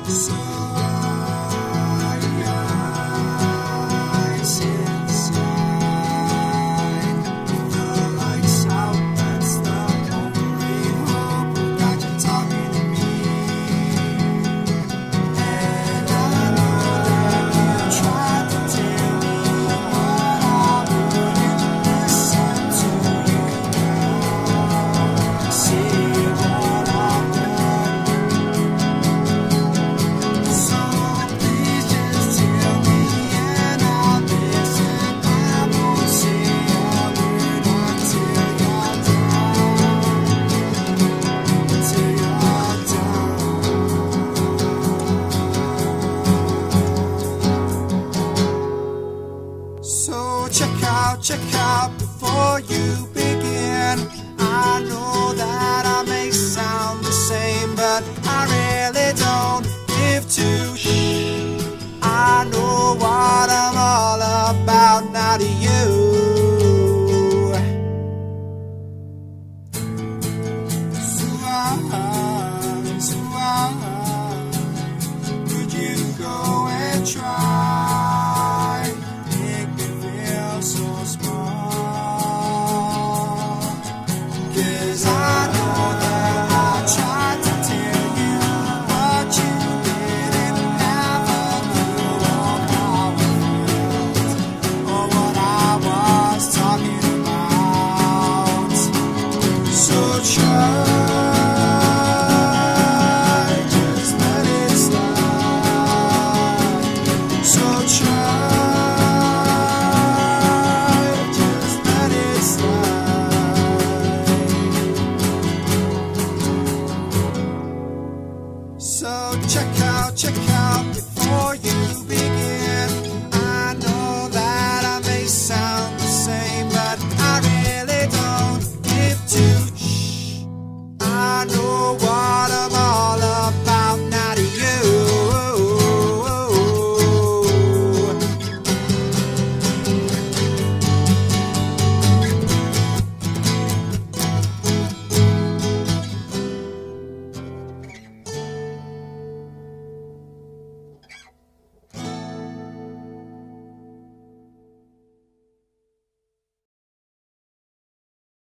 So eyes inside, with the lights out, that's the only hope. Got you talking to me, and I know that you tried to tell me what I wouldn't listen to you now. See what I've done. So please just tell me and I'll listen. I won't say a word until you're done. So check out before you begin. I know that I may sound the same, but I really don't give two shits. I know what I'm all about, now do you? So could you go and try, make me feel so small? 'Cause I know that I tried to tell you, but you didn't have a clue of how it felt, or what I was talking about. So try.